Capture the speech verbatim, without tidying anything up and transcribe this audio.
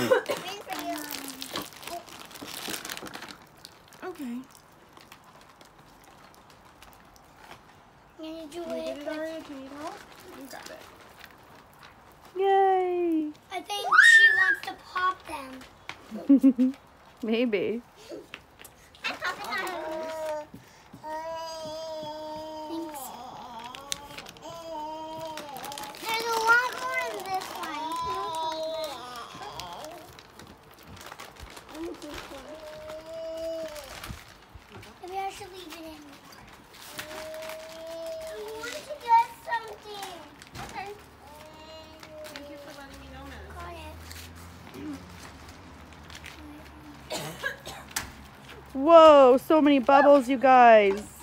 Okay. Can you do Can you it? get it already? Can you help? You got it. Yay! I think she wants to pop them. Maybe. I'm popping them. Thanks. There's a lot more in this one. Maybe I should leave it in. I want to get something. Okay. Thank you for letting me know, Madison. Got it. Whoa, so many bubbles, you guys.